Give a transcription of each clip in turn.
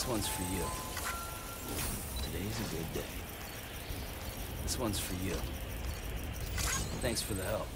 This one's for you. Today's a good day. This one's for you. Thanks for the help.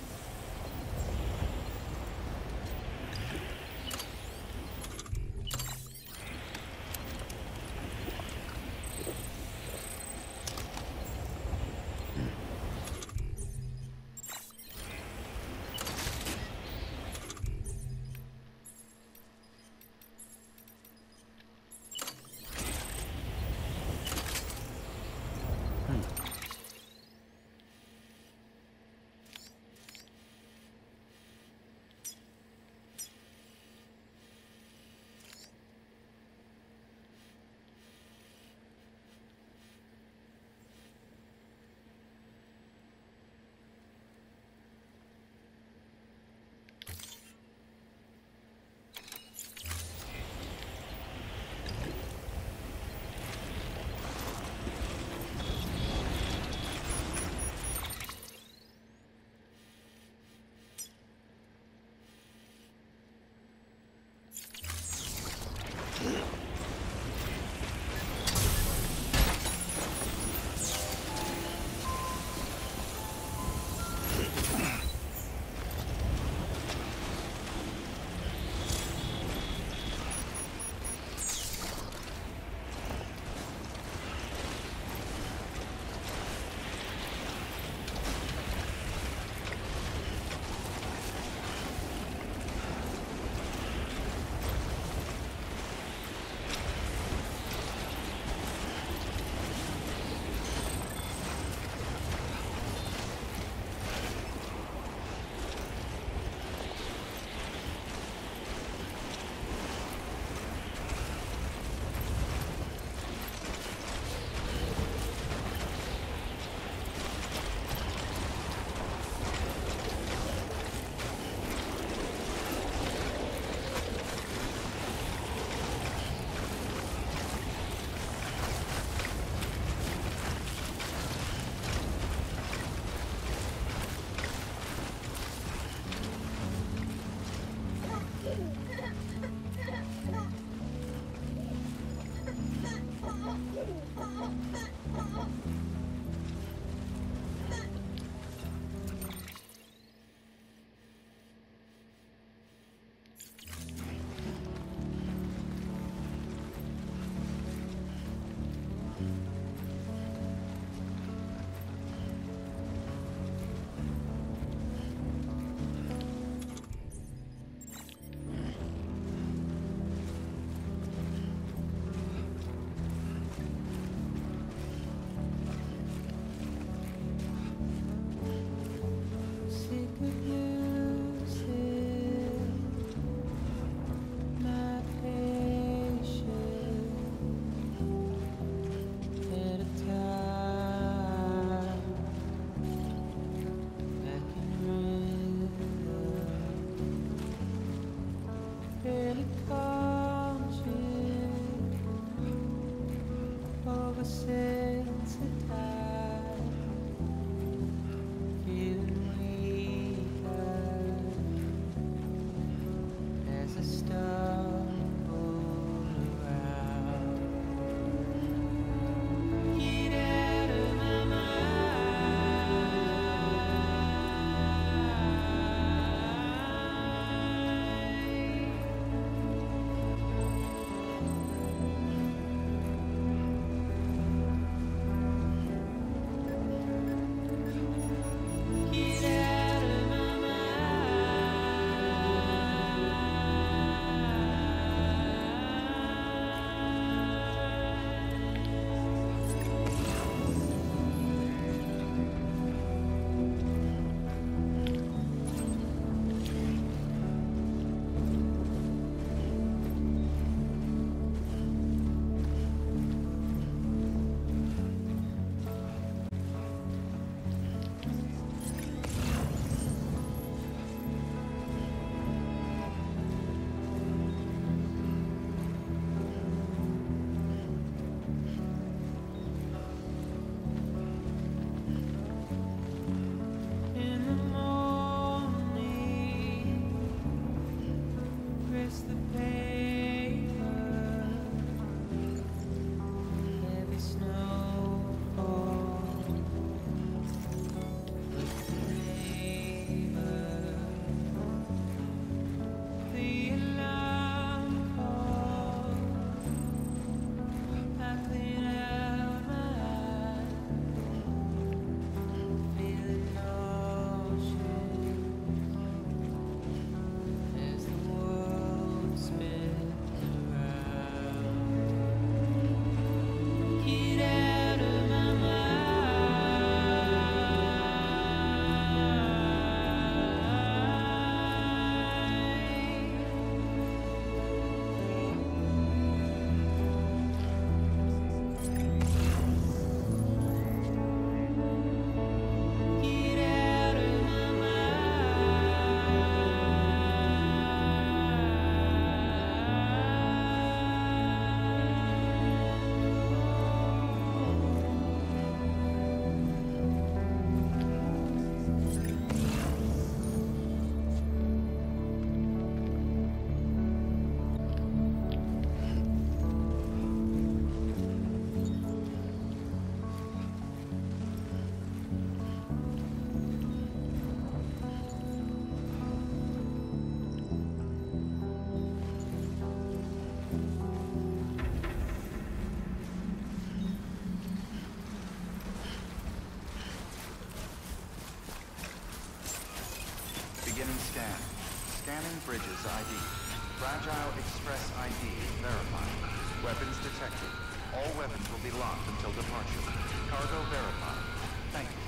Sam Bridges ID. Fragile Express ID verified. Weapons detected. All weapons will be locked until departure. Cargo verified. Thank you.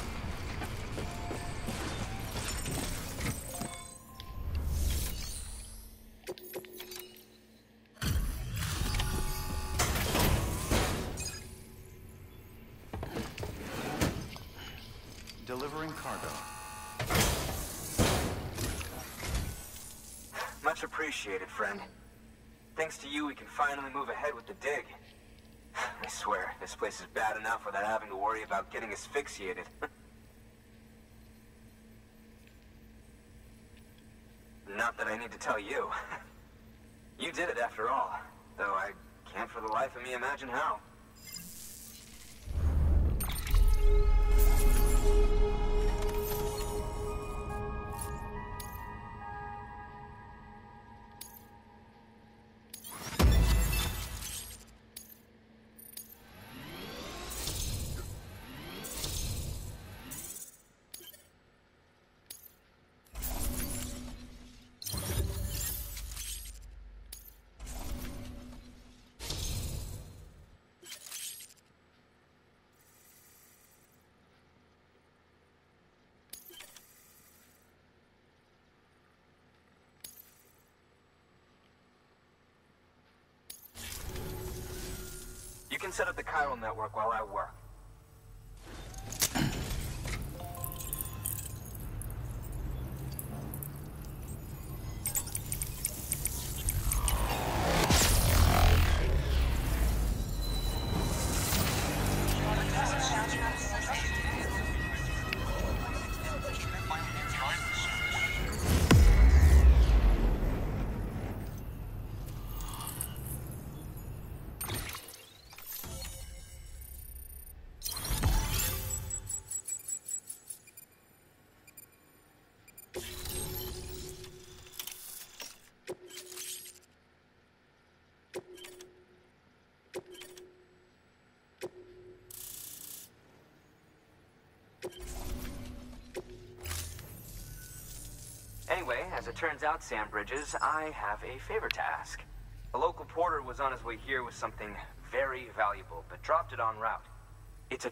Delivering cargo. Much appreciated, friend. Thanks to you, we can finally move ahead with the dig. I swear, this place is bad enough without having to worry about getting asphyxiated. Not that I need to tell you. You did it after all, though I can't for the life of me imagine how. You can set up the chiral network while I work. Anyway, as it turns out, Sam Bridges, I have a favor to ask. A local porter was on his way here with something very valuable, but dropped it en route. It's a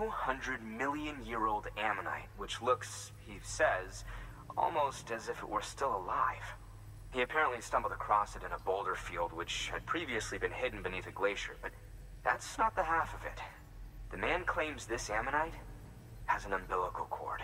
200-million-year-old ammonite, which looks, he says, almost as if it were still alive. He apparently stumbled across it in a boulder field, which had previously been hidden beneath a glacier, but that's not the half of it. The man claims this ammonite has an umbilical cord.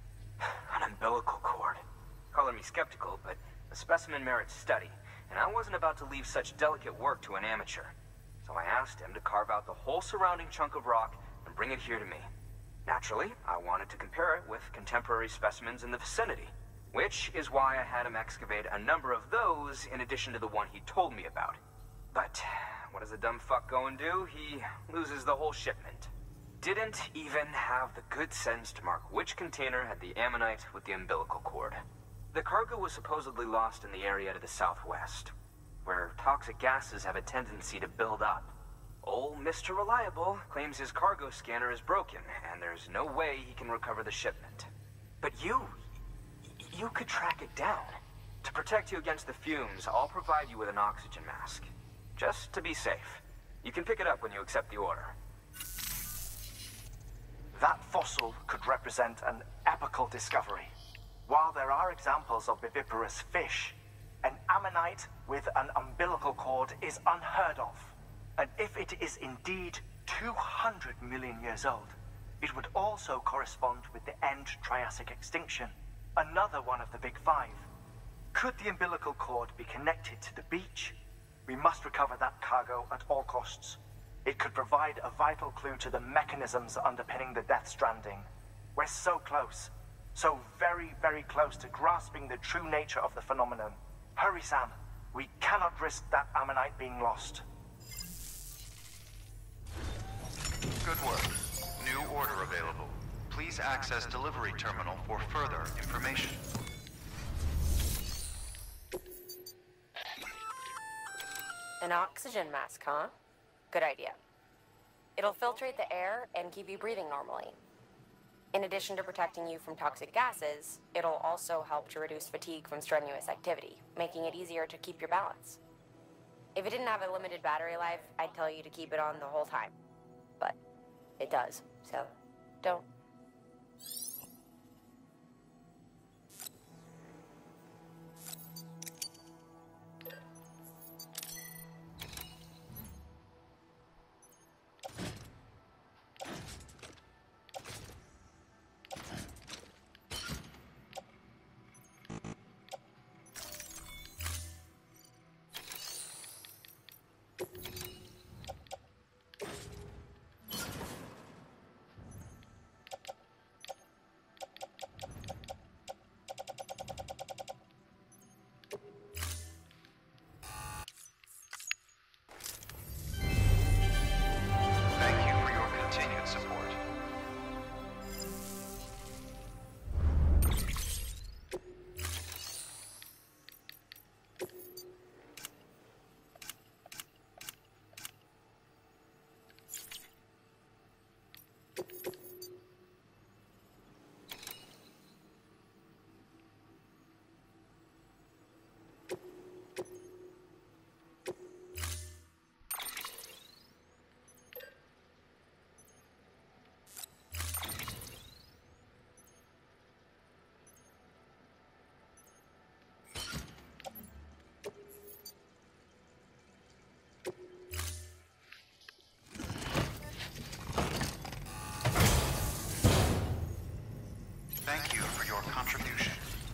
An umbilical cord. Color me skeptical, but the specimen merits study, and I wasn't about to leave such delicate work to an amateur. So I asked him to carve out the whole surrounding chunk of rock and bring it here to me. Naturally, I wanted to compare it with contemporary specimens in the vicinity, which is why I had him excavate a number of those in addition to the one he told me about. But what does the dumb fuck go and do? He loses the whole shipment. Didn't even have the good sense to mark which container had the ammonite with the umbilical cord. The cargo was supposedly lost in the area to the southwest, where toxic gases have a tendency to build up. Old Mr. Reliable claims his cargo scanner is broken, and there's no way he can recover the shipment. But you could track it down. To protect you against the fumes, I'll provide you with an oxygen mask. Just to be safe. You can pick it up when you accept the order. That fossil could represent an epochal discovery. While there are examples of viviparous fish, an ammonite with an umbilical cord is unheard of. And if it is indeed 200 million years old, it would also correspond with the end Triassic extinction, another one of the Big Five. Could the umbilical cord be connected to the beach? We must recover that cargo at all costs. It could provide a vital clue to the mechanisms underpinning the Death Stranding. We're so close. So very, very close to grasping the true nature of the phenomenon. Hurry, Sam. We cannot risk that ammonite being lost. Good work. New order available. Please access delivery terminal for further information. An oxygen mask, huh? Good idea. It'll filtrate the air and keep you breathing normally. In addition to protecting you from toxic gases, it'll also help to reduce fatigue from strenuous activity, making it easier to keep your balance. If it didn't have a limited battery life, I'd tell you to keep it on the whole time. But it does, so don't. Thank you for your continued support. Thank you for your contribution.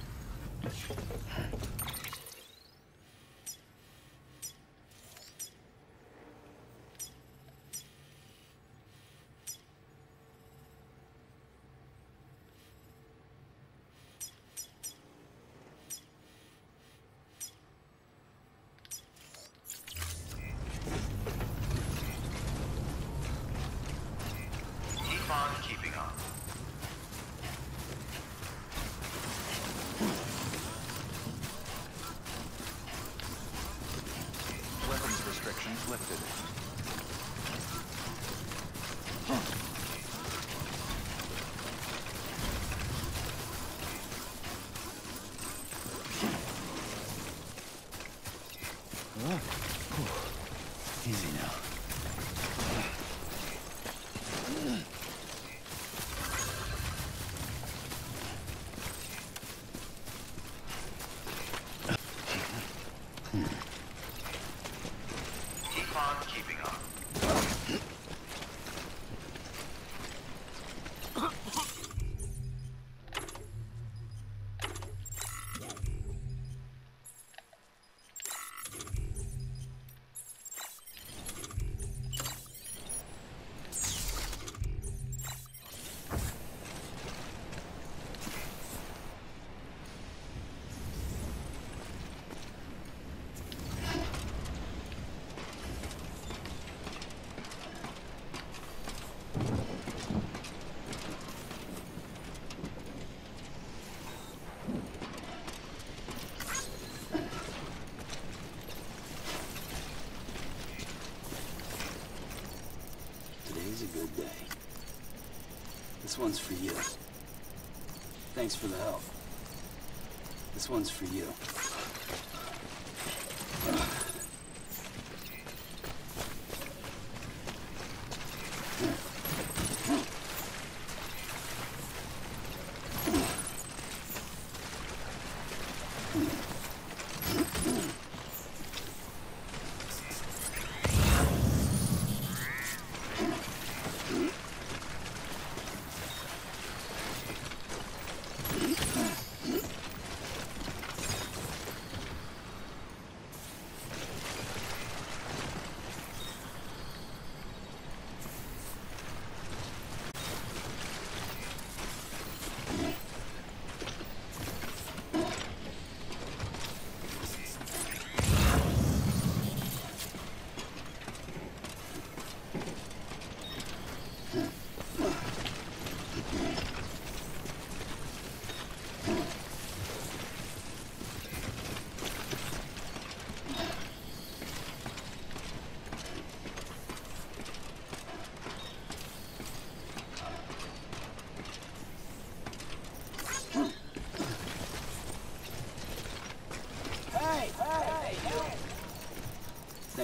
Keep on keeping on. Weapons restrictions lifted. Easy now. Keep on keeping on. Today's a good day. This one's for you. Thanks for the help. This one's for you.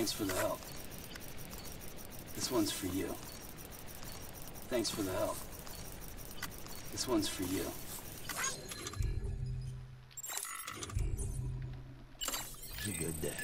Thanks for the help. This one's for you. Thanks for the help. This one's for you. It's a good day.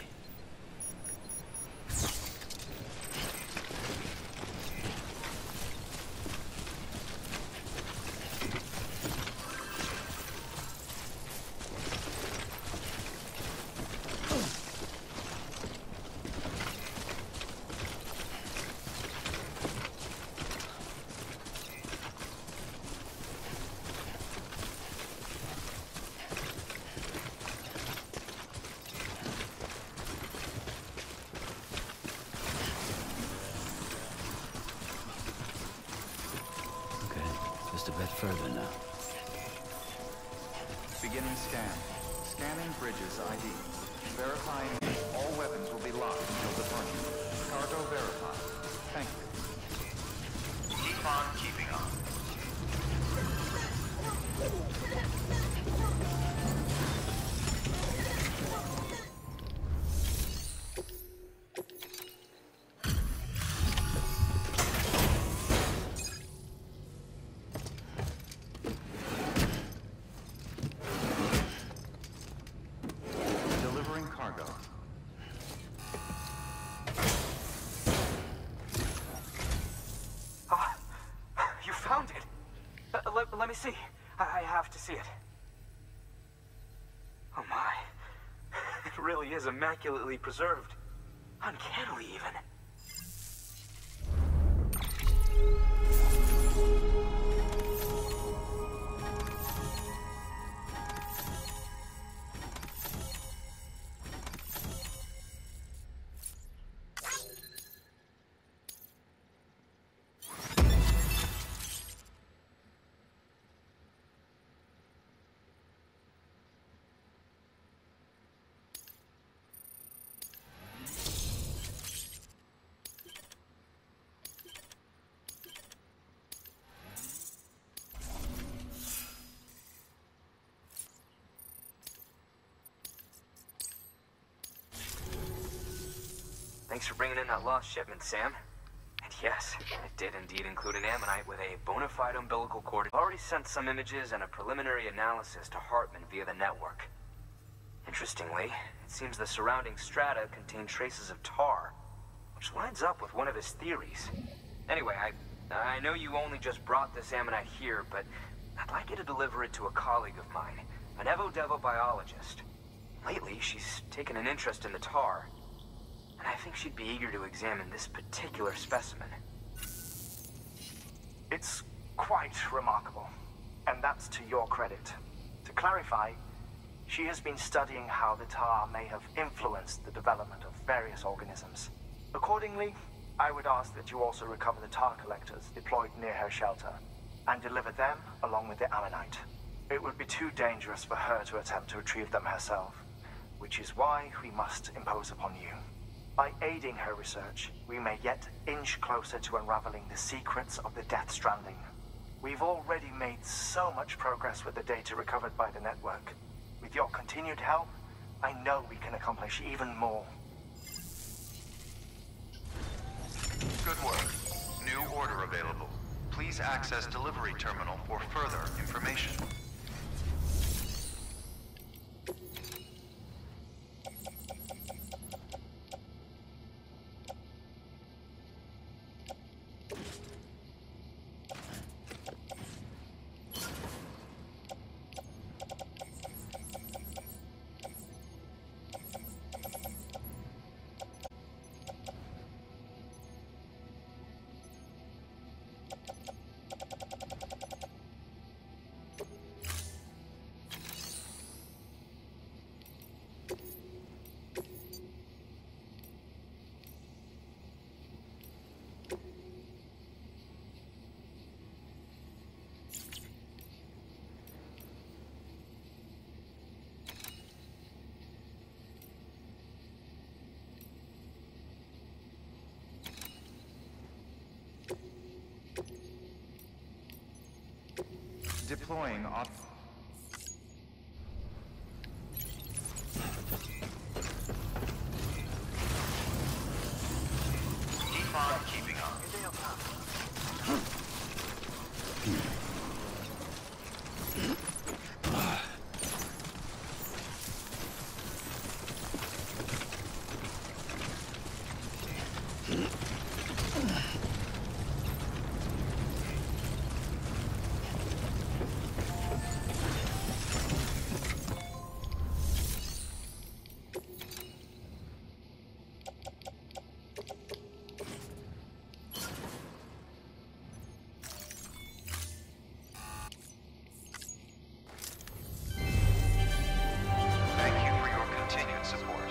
Just a bit further now. Beginning scan. Scanning bridges ID. Verifying all weapons will be locked until departure. Cargo verified. Thank you. Keep on keeping on. Let me see. I have to see it. Oh my. It really is immaculately preserved. Uncannily even. Thanks for bringing in that lost shipment, Sam. And yes, it did indeed include an ammonite with a bona fide umbilical cord. I've already sent some images and a preliminary analysis to Hartman via the network. Interestingly, it seems the surrounding strata contain traces of tar, which lines up with one of his theories. Anyway, I know you only just brought this ammonite here, but I'd like you to deliver it to a colleague of mine, an Evo Devo biologist. Lately, she's taken an interest in the tar, and I think she'd be eager to examine this particular specimen. It's quite remarkable, and that's to your credit. To clarify, she has been studying how the tar may have influenced the development of various organisms. Accordingly, I would ask that you also recover the tar collectors deployed near her shelter, and deliver them along with the ammonite. It would be too dangerous for her to attempt to retrieve them herself, which is why we must impose upon you. By aiding her research, we may yet inch closer to unraveling the secrets of the Death Stranding. We've already made so much progress with the data recovered by the network. With your continued help, I know we can accomplish even more. Good work. New order available. Please access delivery terminal for further information. Deploying off. Thank you for your continued support.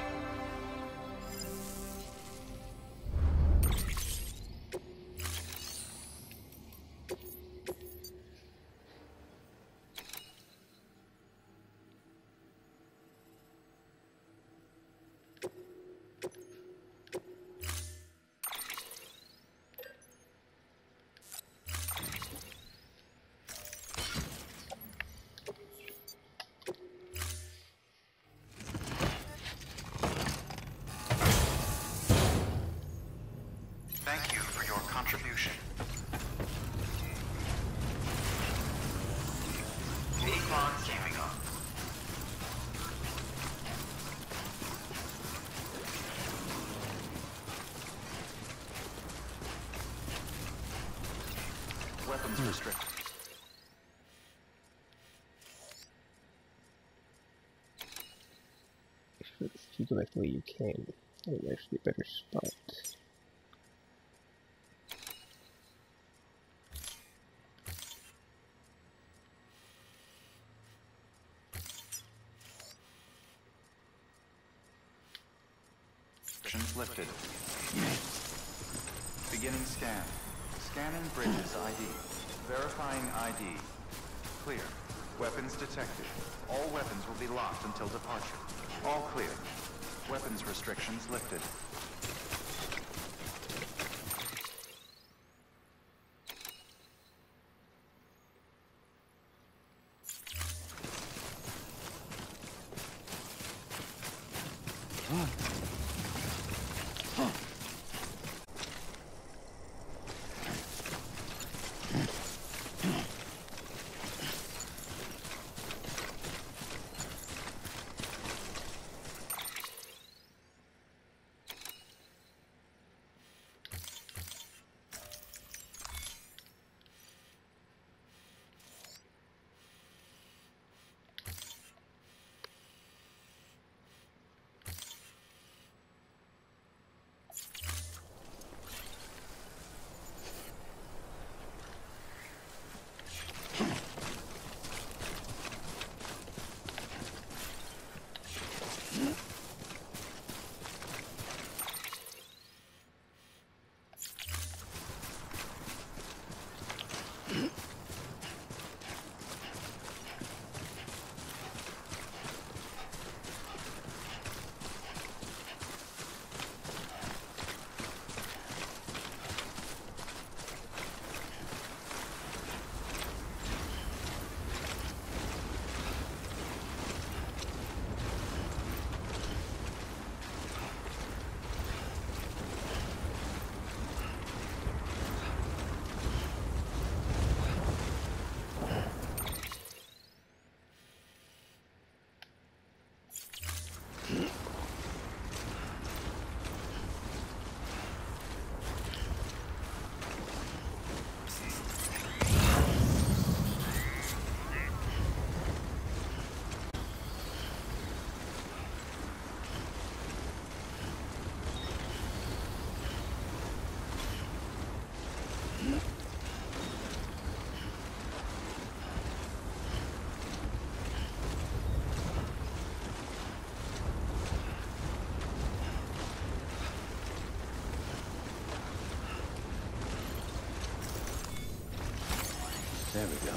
Thank you for your contribution. Recon keeping up. Weapons restricted. If you go back the way you came, that would actually be a better spot. Restrictions lifted. Beginning scan. Scanning bridges ID. Verifying ID. Clear. Weapons detected. All weapons will be locked until departure. All clear. Weapons restrictions lifted. There we go.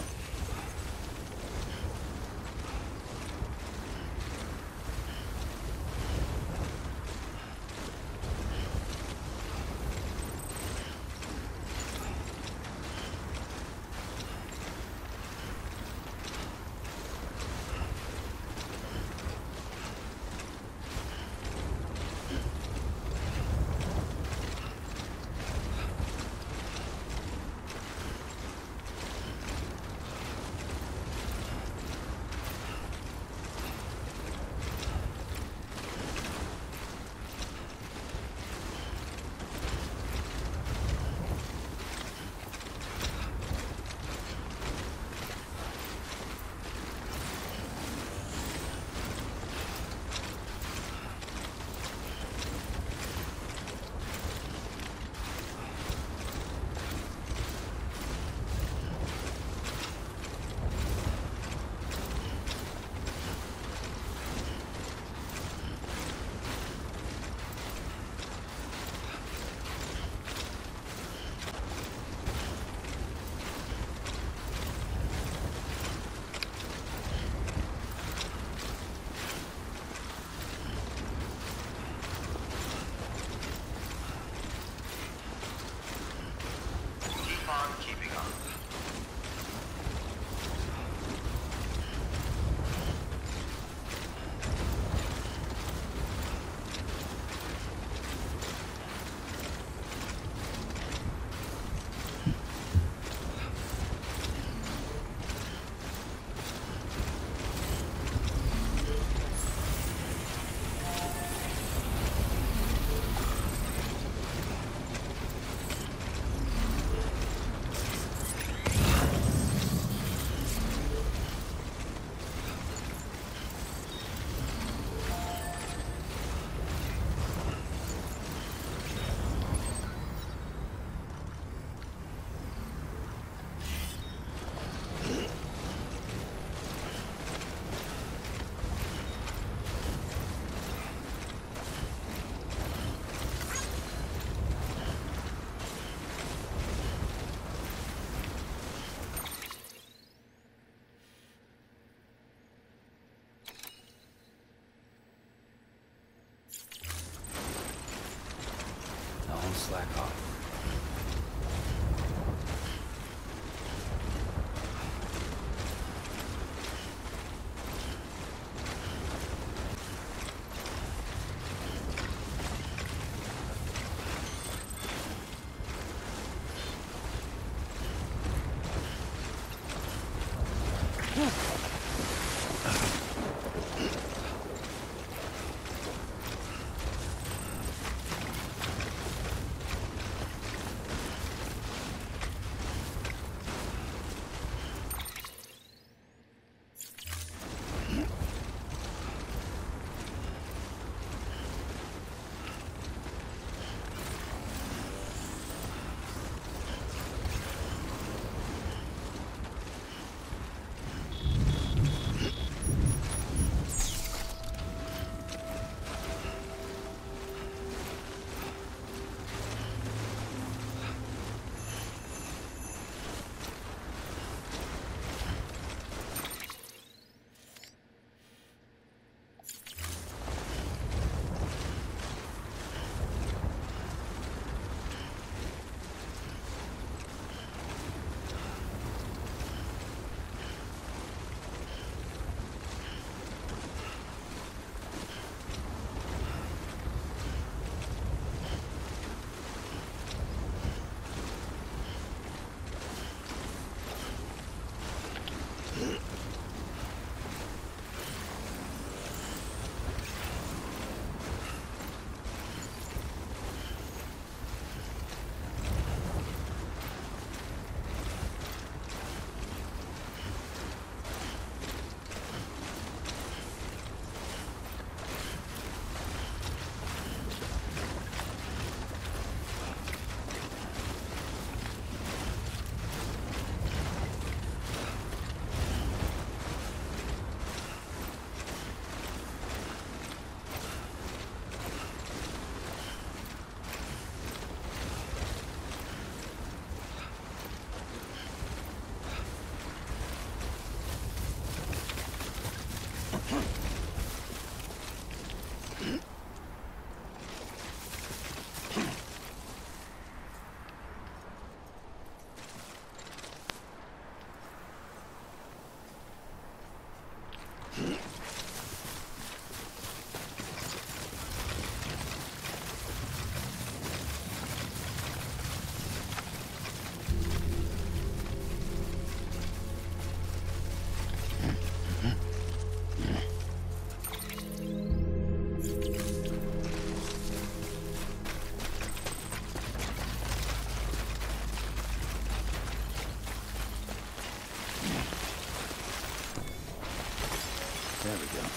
There we go.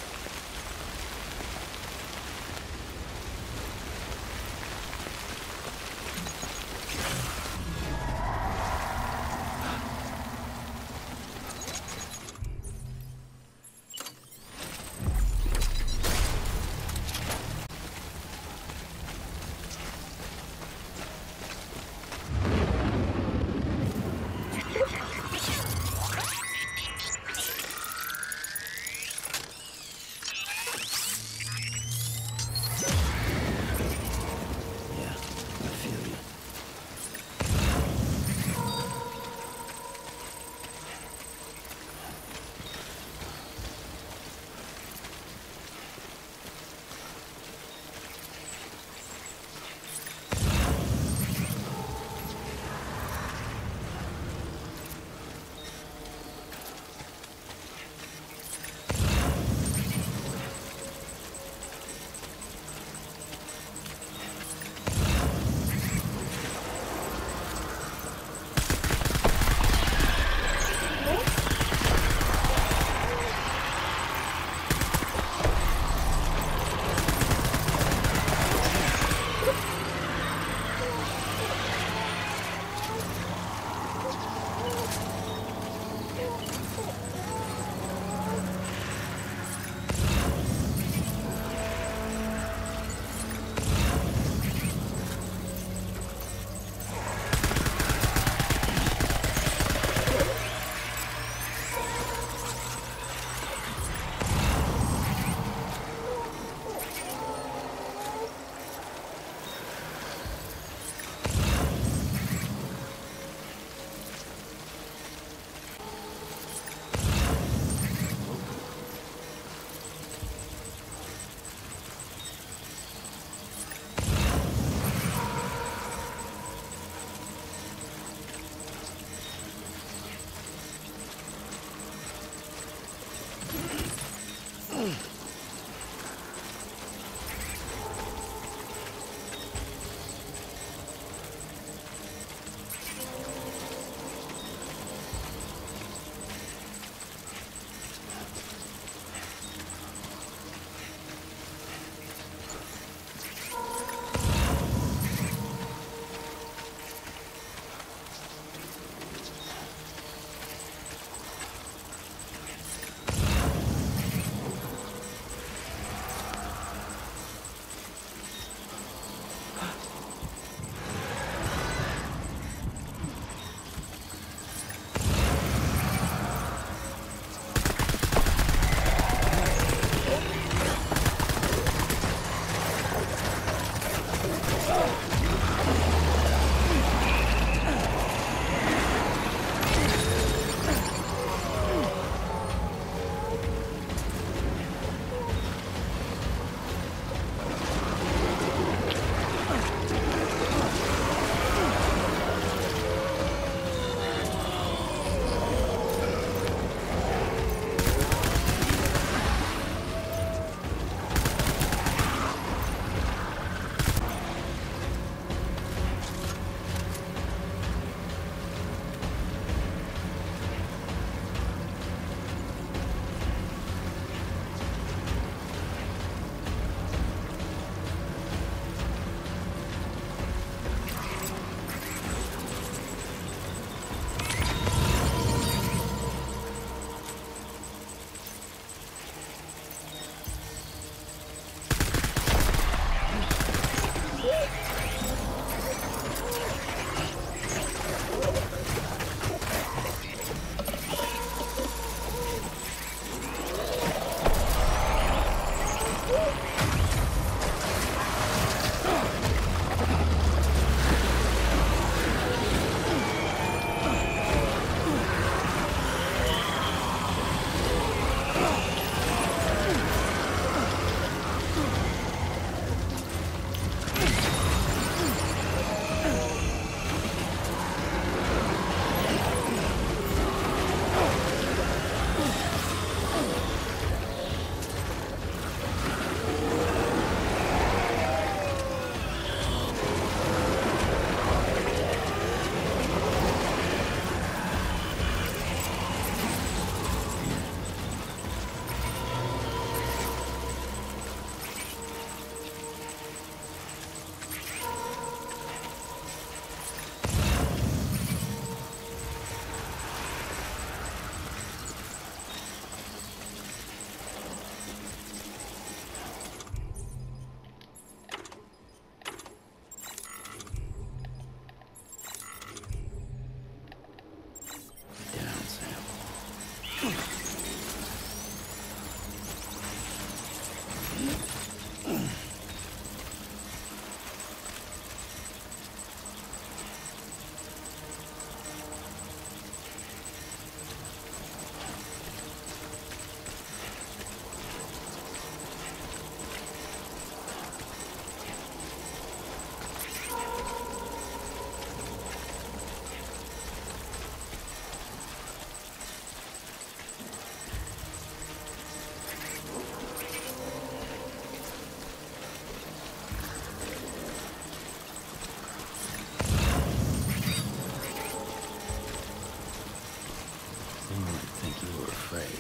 Anyone would think you were afraid.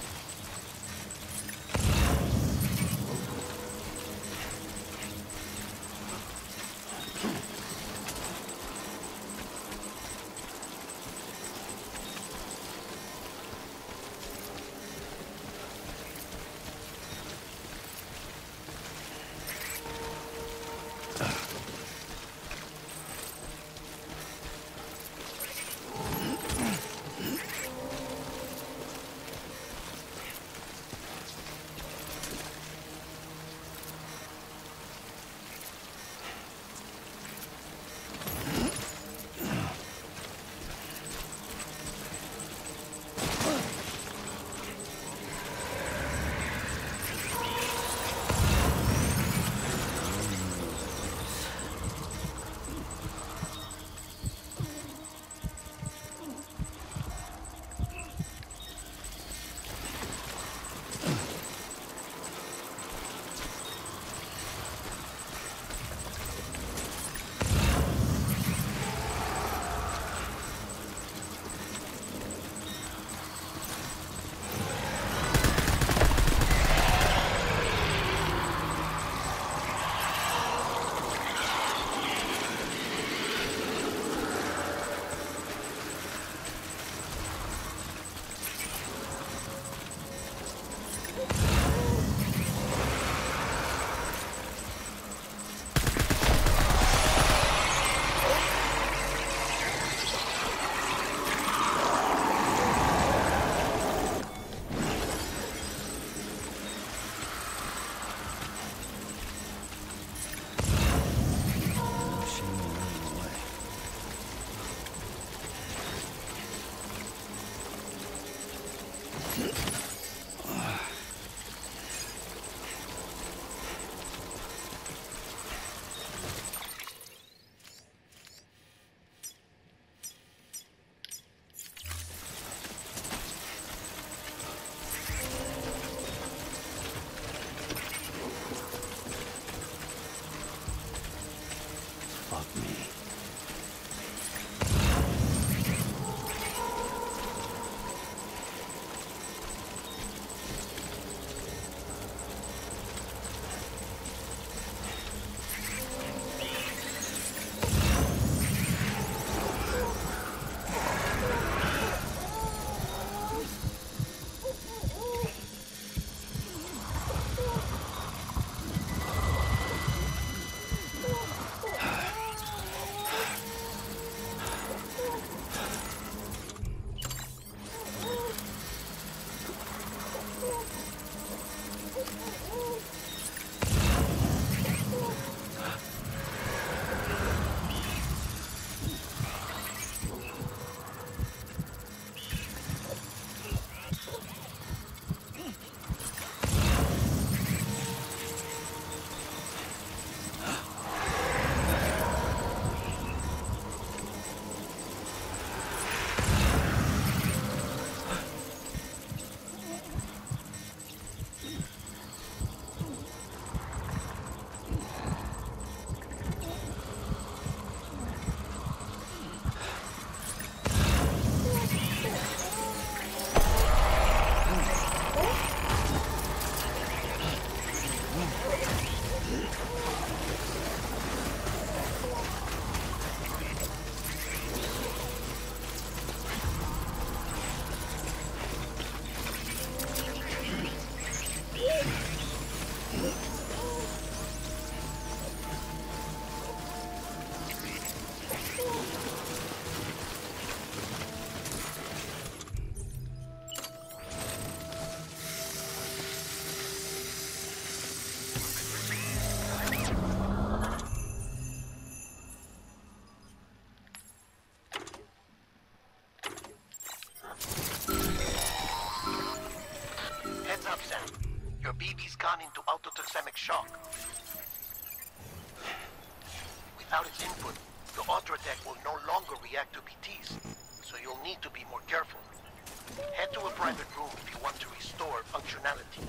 Fuck me. BB's gone into autotoxemic shock. Without its input, the Ultratech will no longer react to BTs, so you'll need to be more careful. Head to a private room if you want to restore functionality.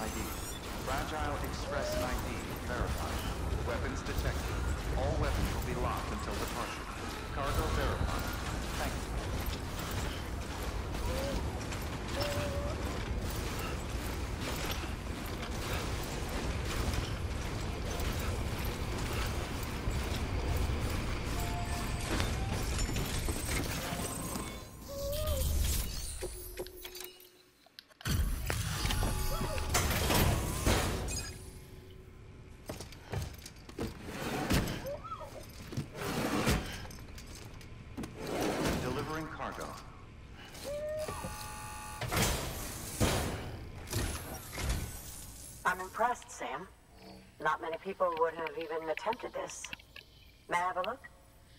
ID. Fragile Express ID verified. Weapons detected. All weapons will be locked until departure. Cargo verified. Thank you. Cargo. I'm impressed, Sam. Not many people would have even attempted this. May I have a look?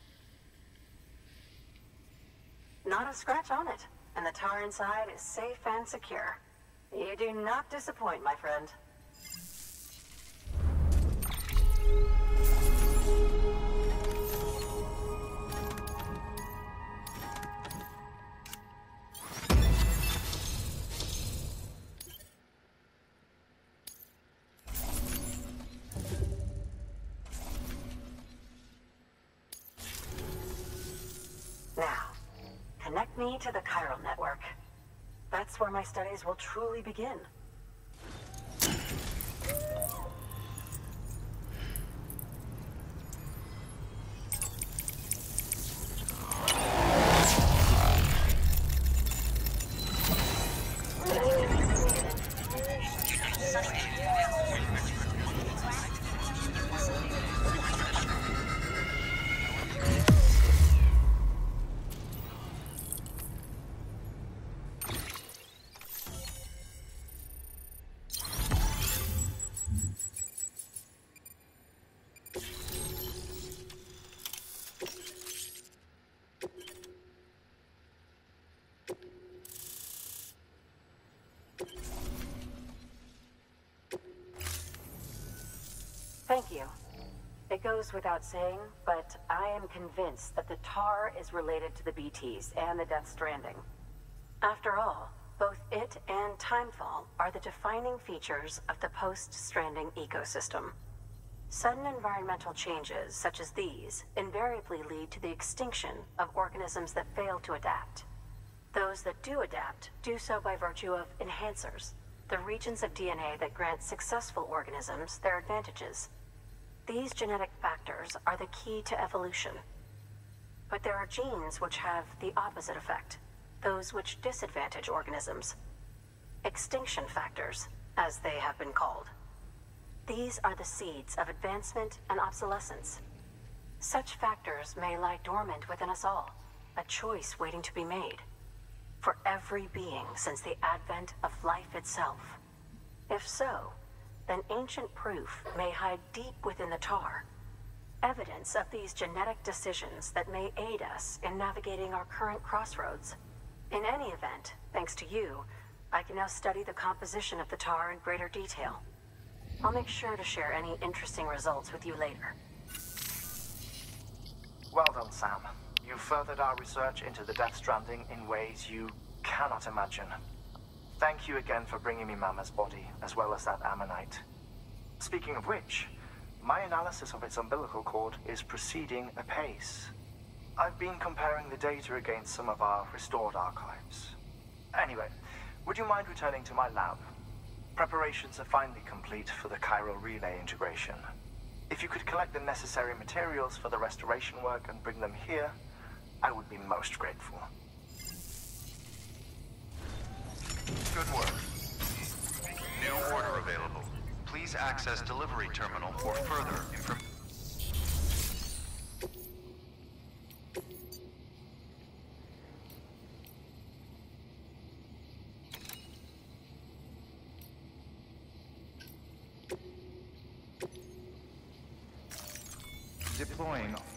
Not a scratch on it, and the tar inside is safe and secure. You do not disappoint, my friend. Now, connect me to the chiral network. That's where my studies will truly begin. Thank you. It goes without saying, but I am convinced that the tar is related to the BTs and the Death Stranding. After all, both it and Timefall are the defining features of the post-Stranding ecosystem. Sudden environmental changes such as these invariably lead to the extinction of organisms that fail to adapt. Those that do adapt do so by virtue of enhancers, the regions of DNA that grant successful organisms their advantages. These genetic factors are the key to evolution. But there are genes which have the opposite effect, those which disadvantage organisms. Extinction factors, as they have been called. These are the seeds of advancement and obsolescence. Such factors may lie dormant within us all, a choice waiting to be made. For every being since the advent of life itself. If so, then ancient proof may hide deep within the tar. Evidence of these genetic decisions that may aid us in navigating our current crossroads. In any event, thanks to you, I can now study the composition of the tar in greater detail. I'll make sure to share any interesting results with you later. Well done, Sam. You furthered our research into the Death Stranding in ways you cannot imagine. Thank you again for bringing me Mama's body, as well as that ammonite. Speaking of which, my analysis of its umbilical cord is proceeding apace. I've been comparing the data against some of our restored archives. Anyway, would you mind returning to my lab? Preparations are finally complete for the chiral relay integration. If you could collect the necessary materials for the restoration work and bring them here, I would be most grateful. Good work. New order available. Please access delivery terminal for further information. Deploying